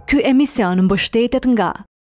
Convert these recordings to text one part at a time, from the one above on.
Ky emision mbështetet nga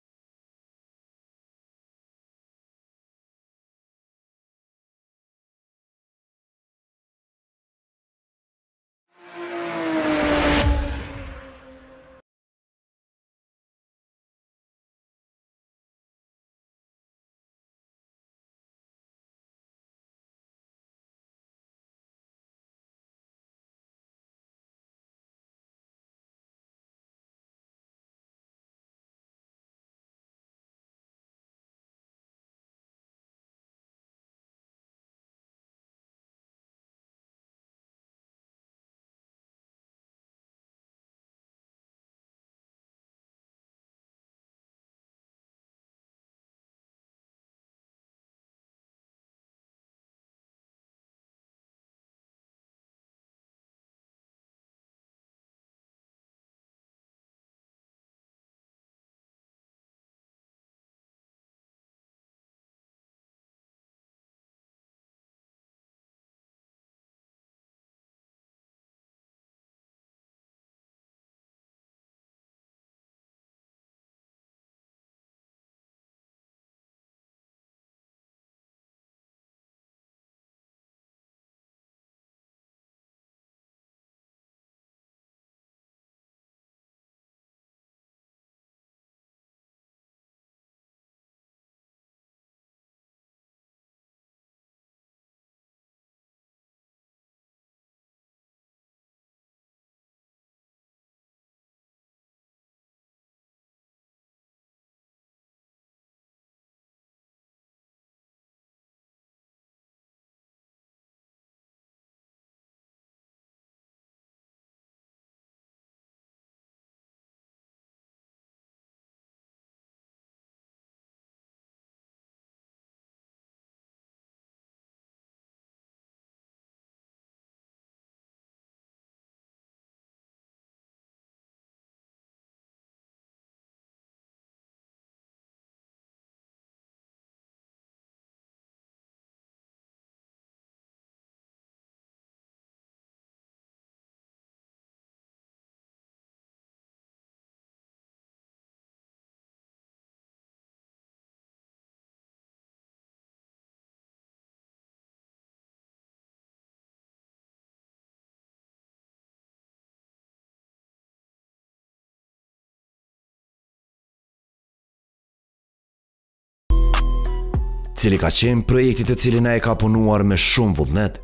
cili ka qenë projekti të cilin ai ka punuar me shumë vullnet.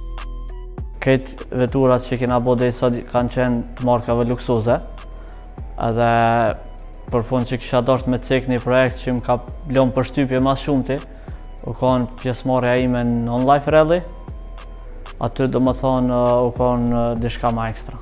Këtë veturat që kena bo dhe sot kanë qenë të markave luksoze, edhe për fund që kisha dashur me cek një projekt që më ka lënë përshtypje mas shumëti, u kanë pjesëmarrja ime në On Life Rally, aty do më thonë u kanë diçka ma ekstra.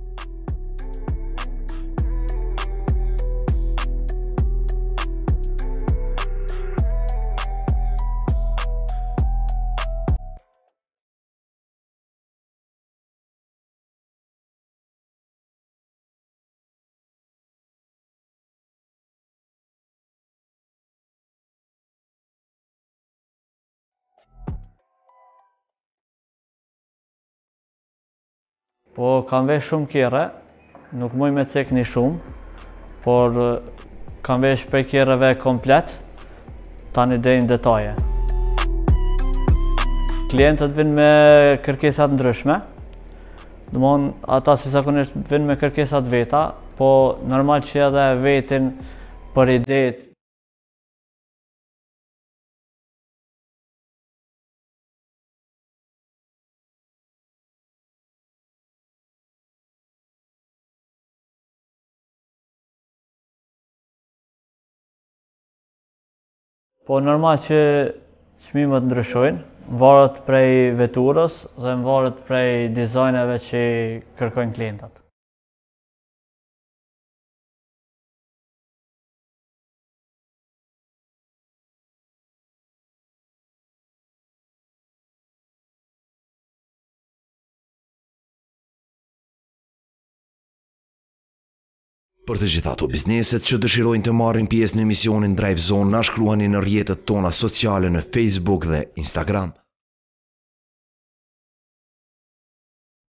Po, kam vesh shumë kjere, nuk muj me cek një shumë, por kam vesh për kjereve komplet, tani deri në detaje. Klientët vinë me kërkesat ndryshme, domthon ata si zakonisht vinë me kërkesat veta, po normal që edhe vetin për idetë. Po normal që çmimet ndryshojnë, varet prej veturës dhe varet prej dizajneve që kërkojnë klientat. Për të gjitha ato bizneset që dëshirojnë të marrin pjesë në emisionin Drive Zone, na shkruani në rrjetet tona sociale në Facebook dhe Instagram.